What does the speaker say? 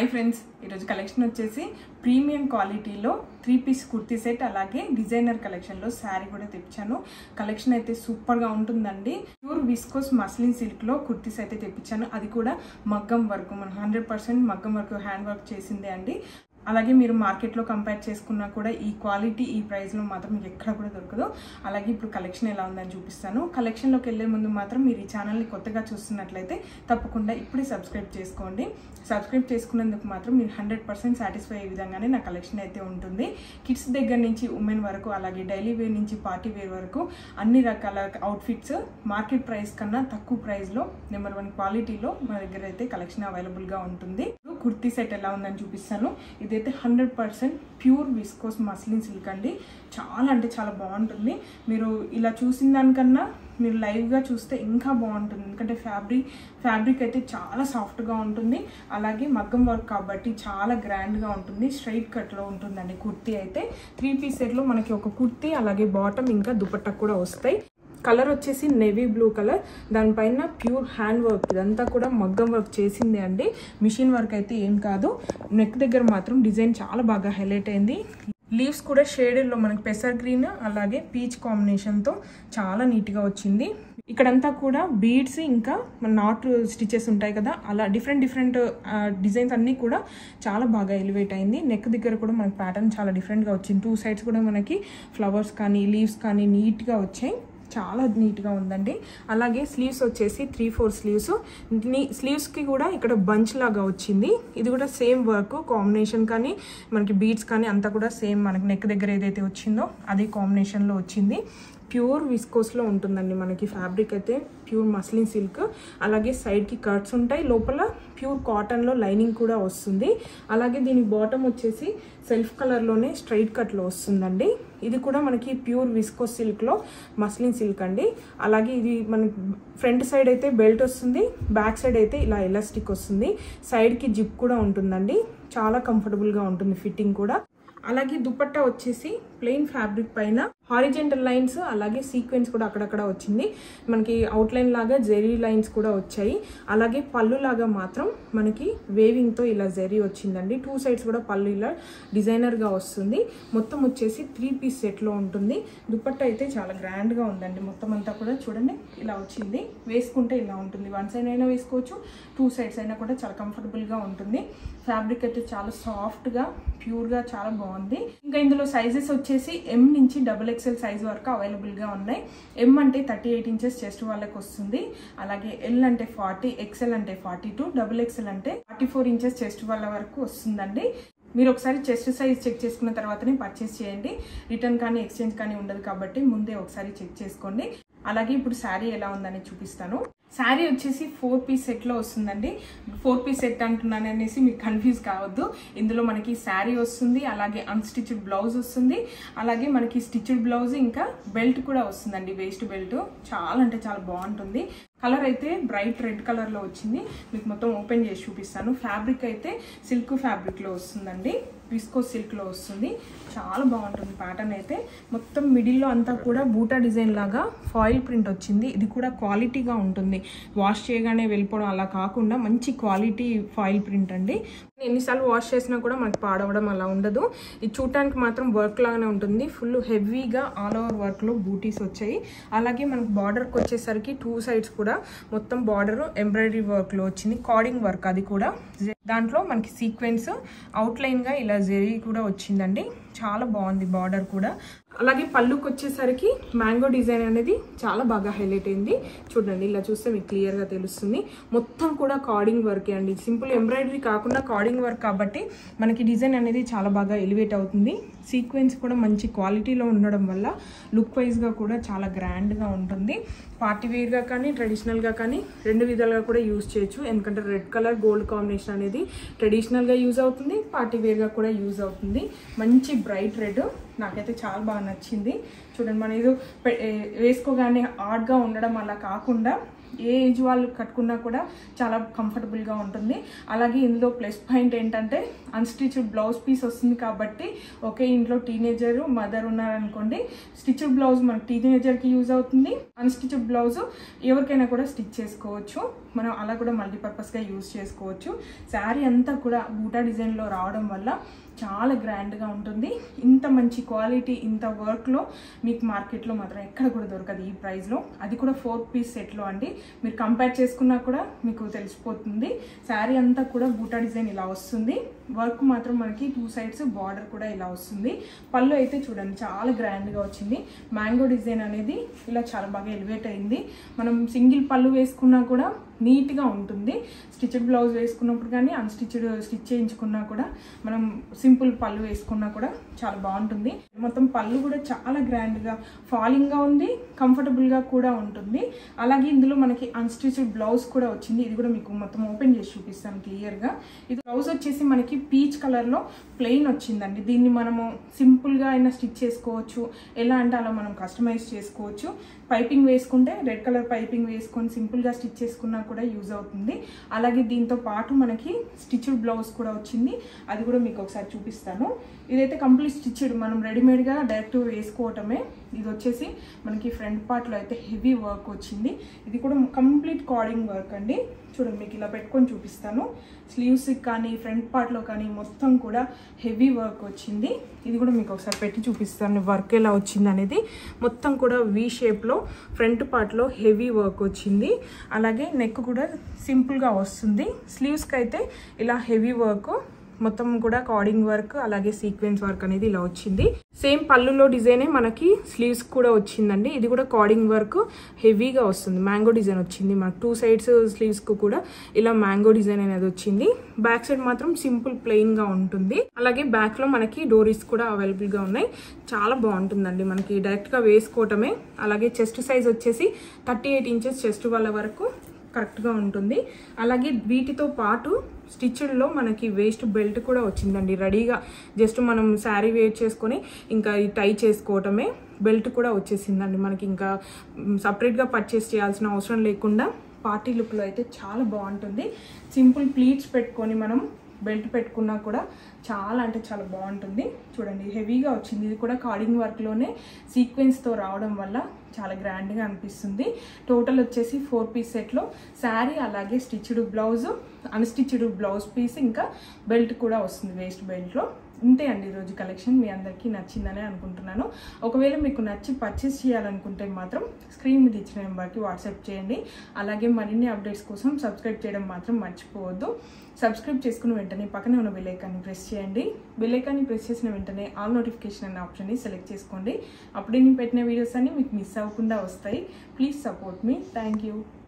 Hi friends, ఈరోజు collection వచ్చేసి premium క్వాలిటీలో 3-పీస్ కుర్తీ సెట్ అలాగే డిజైనర్ కలెక్షన్లో శారీ కూడా తెప్పించాను. కలెక్షన్ అయితే సూపర్గా ఉంటుందండి. ప్యూర్ విస్కోస్ మస్లిన్ సిల్క్లో కుర్తీస్ అయితే తెప్పించాను. అది కూడా మగ్గం వర్క్, మన 100% మగ్గం వర్క్, హ్యాండ్ వర్క్ చేసిందే అండి. అలాగే మీరు మార్కెట్లో కంపేర్ చేసుకున్నా కూడా ఈ క్వాలిటీ ఈ ప్రైస్లో మాత్రం మీకు ఎక్కడ కూడా దొరకదు. అలాగే ఇప్పుడు కలెక్షన్ ఎలా ఉందని చూపిస్తాను. కలెక్షన్లోకి వెళ్ళే ముందు మాత్రం మీరు ఈ ఛానల్ని కొత్తగా చూస్తున్నట్లయితే తప్పకుండా ఇప్పుడే సబ్స్క్రైబ్ చేసుకోండి. సబ్స్క్రైబ్ చేసుకున్నందుకు మాత్రం మీరు 100% సాటిస్ఫై అయ్యే విధంగానే నా కలెక్షన్ అయితే ఉంటుంది. కిడ్స్ దగ్గర నుంచి ఉమెన్ వరకు, అలాగే డైలీ వేర్ నుంచి పార్టీ వేర్ వరకు అన్ని రకాల అవుట్ఫిట్స్ మార్కెట్ ప్రైస్ కన్నా తక్కువ ప్రైస్లో నెంబర్ 1 క్వాలిటీలో మా దగ్గర అయితే కలెక్షన్ అవైలబుల్గా ఉంటుంది. కుర్తీ సెట్ ఎలా ఉందని చూపిస్తాను. ఇదైతే 100% ప్యూర్ విస్కోస్ మస్లిన్ సిల్క్ అండి. చాలా అంటే చాలా బాగుంటుంది. మీరు ఇలా చూసిన దానికన్నా మీరు లైవ్గా చూస్తే ఇంకా బాగుంటుంది. ఎందుకంటే ఫ్యాబ్రిక్ అయితే చాలా సాఫ్ట్గా ఉంటుంది. అలాగే మగ్గం వర్క్ కాబట్టి చాలా గ్రాండ్గా ఉంటుంది. స్ట్రైట్ కట్లో ఉంటుందండి కుర్తీ అయితే. 3-పీస్ సెట్లో మనకి ఒక కుర్తీ అలాగే బాటమ్ ఇంకా దుపట్టా కూడా వస్తాయి. కలర్ వచ్చేసి నేవీ బ్లూ కలర్, దానిపైన ప్యూర్ హ్యాండ్ వర్క్, ఇదంతా కూడా మగ్గం వర్క్ చేసింది అండి. మిషన్ వర్క్ అయితే ఏం కాదు. నెక్ దగ్గర మాత్రం డిజైన్ చాలా బాగా హైలైట్ అయింది. లీవ్స్ కూడా షేడెడ్లో మనకి పెసర్ గ్రీన్ అలాగే పీచ్ కాంబినేషన్తో చాలా నీట్గా వచ్చింది. ఇక్కడంతా కూడా బీడ్స్ ఇంకా మన నాట్ స్టిచెస్ ఉంటాయి కదా, అలా డిఫరెంట్ డిజైన్స్ అన్నీ కూడా చాలా బాగా ఎలివేట్ అయింది. నెక్ దగ్గర కూడా మనకి ప్యాటర్న్ చాలా డిఫరెంట్గా వచ్చింది. 2 సైడ్స్ కూడా మనకి ఫ్లవర్స్ కానీ లీవ్స్ కానీ నీట్గా వచ్చాయి. చాలా నీట్గా ఉందండి. అలాగే స్లీవ్స్ వచ్చేసి 3-4 స్లీవ్స్. స్లీవ్స్కి కూడా ఇక్కడ బంచ్ లాగా వచ్చింది. ఇది కూడా సేమ్ వర్క్ కాంబినేషన్ కానీ మనకి బీడ్స్ కానీ అంతా కూడా సేమ్ మనకి నెక్ దగ్గర ఏదైతే వచ్చిందో అదే కాంబినేషన్లో వచ్చింది. ప్యూర్ విస్కోస్లో ఉంటుందండి మనకి ఫ్యాబ్రిక్ అయితే. ప్యూర్ మస్లిన్ సిల్క్, అలాగే సైడ్కి కట్స్ ఉంటాయి. లోపల ప్యూర్ కాటన్లో లైనింగ్ కూడా వస్తుంది. అలాగే దీని బాటమ్ వచ్చేసి సెల్ఫ్ కలర్లోనే స్ట్రైట్ కట్లో వస్తుందండి. ఇది కూడా మనకి ప్యూర్ విస్కోస్ సిల్క్లో మస్లిన్ సిల్క్ అండి. అలాగే ఇది మనకి ఫ్రంట్ సైడ్ అయితే బెల్ట్ వస్తుంది, బ్యాక్ సైడ్ అయితే ఇలా ఎలాస్టిక్ వస్తుంది. సైడ్కి జిప్ కూడా ఉంటుందండి. చాలా కంఫర్టబుల్గా ఉంటుంది ఫిట్టింగ్ కూడా. అలాగే దుపట్టా వచ్చేసి ప్లెయిన్ ఫ్యాబ్రిక్ పైన హారిజెంటల్ లైన్స్ అలాగే సీక్వెన్స్ కూడా అక్కడక్కడ వచ్చింది. మనకి అవుట్లైన్ లాగా జెరీ లైన్స్ కూడా వచ్చాయి. అలాగే పళ్ళు లాగా మాత్రం మనకి వేవింగ్తో ఇలా జెరీ వచ్చిందండి. 2 సైడ్స్ కూడా పళ్ళు ఇలా డిజైనర్గా వస్తుంది. మొత్తం వచ్చేసి 3-పీస్ సెట్లో ఉంటుంది. దుపట్టా అయితే చాలా గ్రాండ్గా ఉందండి. మొత్తం అంతా కూడా చూడండి ఇలా వచ్చింది. వేసుకుంటే ఇలా ఉంటుంది. 1 సైడ్ అయినా వేసుకోవచ్చు, 2 సైడ్స్ అయినా కూడా చాలా కంఫర్టబుల్గా ఉంటుంది. ఫ్యాబ్రిక్ అయితే చాలా సాఫ్ట్గా ప్యూర్గా చాలా బాగుంది. ఇంకా ఇందులో సైజెస్ వచ్చేసి M నుంచి XXL సైజ్ వరకు అవైలబుల్గా ఉన్నాయి. M అంటే 38 ఇంచెస్ చెస్ట్ వాళ్ళకి వస్తుంది. అలాగే L అంటే 40, XL అంటే 42, XXL అంటే 44 ఇంచెస్ చెస్ట్ వాళ్ళ వరకు వస్తుందండి. మీరు ఒకసారి చెస్ట్ సైజ్ చెక్ చేసుకున్న తర్వాతనే పర్చేస్ చేయండి. రిటర్న్ కానీ ఎక్స్చేంజ్ కానీ ఉండదు కాబట్టి ముందే ఒకసారి చెక్ చేసుకోండి. అలాగే ఇప్పుడు శారీ ఎలా ఉందని చూపిస్తాను. శారీ వచ్చేసి 4-పీస్ సెట్లో వస్తుందండి. 4-పీస్ సెట్ అంటున్నాను అనేసి మీకు కన్ఫ్యూజ్ కావద్దు. ఇందులో మనకి శారీ వస్తుంది, అలాగే అన్స్టిచ్డ్ బ్లౌజ్ వస్తుంది, అలాగే మనకి స్టిచ్డ్ బ్లౌజ్ ఇంకా బెల్ట్ కూడా వస్తుందండి. వేస్ట్ బెల్ట్ చాలా అంటే చాలా బాగుంటుంది. కలర్ అయితే బ్రైట్ రెడ్ కలర్లో వచ్చింది. మీకు మొత్తం ఓపెన్ చేసి చూపిస్తాను. ఫ్యాబ్రిక్ అయితే సిల్క్ ఫ్యాబ్రిక్లో వస్తుందండి. విస్కోస్ సిల్క్లో వస్తుంది. చాలా బాగుంటుంది ప్యాటర్న్ అయితే. మొత్తం మిడిల్లో అంతా కూడా బూటా డిజైన్ లాగా ఫాయిల్ ప్రింట్ వచ్చింది. ఇది కూడా క్వాలిటీగా ఉంటుంది. వాష్ చేయగానే వెళ్ళిపోవడం అలా కాకుండా మంచి క్వాలిటీ ఫాయిల్ ప్రింట్ అండి. ఎన్నిసార్లు వాష్ చేసినా కూడా మనకి పాడవడం అలా ఉండదు. ఇది చూడటానికి మాత్రం వర్క్ లాగానే ఉంటుంది. ఫుల్ హెవీగా ఆల్ ఓవర్ వర్క్లో బూటీస్ వచ్చాయి. అలాగే మనకి బార్డర్కి వచ్చేసరికి 2 సైడ్స్ కూడా మొత్తం బార్డర్ ఎంబ్రాయిడరీ వర్క్లో వచ్చింది. కార్డింగ్ వర్క్ అది కూడా. దాంట్లో మనకి సీక్వెన్స్ అవుట్లైన్గా ఇలా జెరీ కూడా వచ్చిందండి. చాలా బాగుంది బార్డర్ కూడా. అలాగే పళ్ళుకి వచ్చేసరికి మ్యాంగో డిజైన్ అనేది చాలా బాగా హైలైట్ అయింది. చూడండి ఇలా చూస్తే మీకు క్లియర్గా తెలుస్తుంది. మొత్తం కూడా కార్డింగ్ వర్కే అండి. సింపుల్ ఎంబ్రాయిడరీ కాకుండా కార్డింగ్ వర్క్ కాబట్టి మనకి డిజైన్ అనేది చాలా బాగా ఎలివేట్ అవుతుంది. సీక్వెన్స్ కూడా మంచి క్వాలిటీలో ఉండడం వల్ల లుక్ వైజ్గా కూడా చాలా గ్రాండ్గా ఉంటుంది. పార్టీ వేర్గా కానీ ట్రెడిషనల్గా కానీ 2 విధాలుగా కూడా యూజ్ చేయొచ్చు. ఎందుకంటే రెడ్ కలర్ గోల్డ్ కాంబినేషన్ అనేది ట్రెడిషనల్గా యూజ్ అవుతుంది, పార్టీ వేర్గా కూడా యూజ్ అవుతుంది. మంచి బ్రైట్ రెడ్ నాకైతే చాలా బాగా నచ్చింది. చూడండి, మన ఏదో వేసుకోగానే ఆడ్గా ఉండడం అలా కాకుండా ఏ ఏజ్ వాళ్ళు కట్టుకున్నా కూడా చాలా కంఫర్టబుల్గా ఉంటుంది. అలాగే ఇందులో ప్లస్ పాయింట్ ఏంటంటే అన్స్టిచ్డ్ బ్లౌజ్ పీస్ వస్తుంది కాబట్టి ఒకే ఇంట్లో టీనేజర్ మదర్ ఉన్నారనుకోండి, స్టిచ్డ్ బ్లౌజ్ మనకి టీనేజర్కి యూజ్ అవుతుంది, అన్స్టిచ్డ్ బ్లౌజ్ ఎవరికైనా కూడా స్టిచ్ చేసుకోవచ్చు. మనం అలా కూడా మల్టీపర్పస్గా యూజ్ చేసుకోవచ్చు. శారీ అంతా కూడా బూటా డిజైన్లో రావడం వల్ల చాలా గ్రాండ్గా ఉంటుంది. ఇంత మంచి క్వాలిటీ ఇంత వర్క్లో మీకు మార్కెట్లో మాత్రం ఎక్కడ కూడా దొరకదు ఈ ప్రైస్లో, అది కూడా 4 పీస్ సెట్లో అండి. మీరు కంపేర్ చేసుకున్నా కూడా మీకు తెలిసిపోతుంది. శారీ అంతా కూడా బూటా డిజైన్ ఇలా వస్తుంది, వర్క్ మాత్రం మనకి 2 సైడ్స్ బార్డర్ కూడా ఇలా వస్తుంది. పళ్ళు అయితే చూడండి చాలా గ్రాండ్గా వచ్చింది. మ్యాంగో డిజైన్ అనేది ఇలా చాలా బాగా ఎలివేట్ అయింది. మనం సింగిల్ పళ్ళు వేసుకున్నా కూడా నీట్గా ఉంటుంది. స్టిచ్డ్ బ్లౌజ్ వేసుకున్నప్పుడు కానీ అన్స్టిచ్డ్ స్టిచ్ చేయించుకున్నా కూడా మనం సింపుల్ పళ్ళు వేసుకున్నా కూడా చాలా బాగుంటుంది. మొత్తం పళ్ళు కూడా చాలా గ్రాండ్గా ఫాలింగ్గా ఉంది, కంఫర్టబుల్గా కూడా ఉంటుంది. అలాగే ఇందులో మనకి అన్స్టిచ్డ్ బ్లౌజ్ కూడా వచ్చింది. ఇది కూడా మీకు మొత్తం ఓపెన్ చేసి చూపిస్తాను క్లియర్గా. ఇది బ్లౌజ్ వచ్చేసి మనకి పీచ్ కలర్లో ప్లెయిన్ వచ్చిందండి. దీన్ని మనము సింపుల్గా అయినా స్టిచ్ చేసుకోవచ్చు, ఎలా అంటే అలా మనం కస్టమైజ్ చేసుకోవచ్చు. పైపింగ్ వేసుకుంటే రెడ్ కలర్ పైపింగ్ వేసుకొని సింపుల్గా స్టిచ్ చేసుకున్నా కూడా యూజ్ అవుతుంది. అలాగే దీంతో పాటు మనకి స్టిచ్డ్ బ్లౌజ్ కూడా వచ్చింది, అది కూడా మీకు ఒకసారి చూపిస్తాను. ఇదైతే కంప్లీట్ స్టిచ్డ్, మనం రెడీమేడ్గా డైరెక్ట్ వేసుకోవటమే. ఇది వచ్చేసి మనకి ఫ్రంట్ పార్ట్లో అయితే హెవీ వర్క్ వచ్చింది. ఇది కూడా కంప్లీట్ కార్డింగ్ వర్క్ అండి. చూడండి మీకు ఇలా పెట్టుకొని చూపిస్తాను. స్లీవ్స్కి కానీ ఫ్రంట్ పార్ట్లో కానీ మొత్తం కూడా హెవీ వర్క్ వచ్చింది. ఇది కూడా మీకు ఒకసారి పెట్టి చూపిస్తాను వర్క్ ఎలా వచ్చింది అనేది. మొత్తం కూడా వీ షేప్లో ఫ్రంట్ పార్ట్లో హెవీ వర్క్ వచ్చింది. అలాగే నెక్ కూడా సింపుల్గా వస్తుంది. స్లీవ్స్కి అయితే ఇలా హెవీ వర్క్, మొత్తం కూడా కార్డింగ్ వర్క్ అలాగే సీక్వెన్స్ వర్క్ అనేది ఇలా వచ్చింది. సేమ్ పళ్ళులో డిజైనే మనకి స్లీవ్స్ కూడా వచ్చిందండి. ఇది కూడా కార్డింగ్ వర్క్ హెవీగా వస్తుంది. మ్యాంగో డిజైన్ వచ్చింది మనకు 2 సైడ్స్ స్లీవ్స్కు కూడా ఇలా మ్యాంగో డిజైన్ అనేది వచ్చింది. బ్యాక్ సైడ్ మాత్రం సింపుల్ ప్లెయిన్గా ఉంటుంది. అలాగే బ్యాక్లో మనకి డోరీస్ కూడా అవైలబుల్గా ఉన్నాయి. చాలా బాగుంటుందండి, మనకి డైరెక్ట్గా వేసుకోవటమే. అలాగే చెస్ట్ సైజ్ వచ్చేసి 38 ఇంచెస్ చెస్ట్ వాళ్ళ వరకు కరెక్ట్గా ఉంటుంది. అలాగే వీటితో పాటు స్టిచ్డ్లో మనకి వేస్ట్ బెల్ట్ కూడా వచ్చిందండి రెడీగా. జస్ట్ మనం శారీ వేర్ చేసుకొని ఇంకా టై చేసుకోవటమే. బెల్ట్ కూడా వచ్చేసిందండి మనకి, ఇంకా సపరేట్గా పర్చేస్ చేయాల్సిన అవసరం లేకుండా పార్టీ లుక్లో అయితే చాలా బాగుంటుంది. సింపుల్ ప్లీట్స్ పెట్టుకొని మనం బెల్ట్ పెట్టుకున్నా కూడా చాలా అంటే చాలా బాగుంటుంది. చూడండి హెవీగా వచ్చింది. ఇది కూడా కార్డింగ్ వర్క్లోనే సీక్వెన్స్తో రావడం వల్ల చాలా గ్రాండ్గా అనిపిస్తుంది. టోటల్ వచ్చేసి 4 పీస్ సెట్లో శారీ అలాగే stitched blouse, unstitched blouse piece, ఇంకా బెల్ట్ కూడా వస్తుంది వేస్ట్ బెల్ట్లో. ఇంతే అండి ఈరోజు కలెక్షన్. మీ అందరికీ నచ్చిందనే అనుకుంటున్నాను. ఒకవేళ మీకు నచ్చి పర్చేస్ చేయాలనుకుంటే మాత్రం స్క్రీన్ మీద ఇచ్చిన నెంబర్కి వాట్సాప్ చేయండి. అలాగే మరిన్ని అప్డేట్స్ కోసం సబ్స్క్రైబ్ చేయడం మాత్రం మర్చిపోవద్దు. సబ్స్క్రైబ్ చేసుకున్న వెంటనే పక్కనే ఉన్న బెల్ ఐకాన్ని ప్రెస్ చేయండి. బెల్ ఐకాన్ని ప్రెస్ చేసిన వెంటనే ఆల్ నోటిఫికేషన్ అనే ఆప్షన్ని సెలెక్ట్ చేసుకోండి. అప్పుడే నేను పెట్టిన వీడియోస్ అన్ని మీకు మిస్ అవ్వకుండా వస్తాయి. Please support me. Thank you.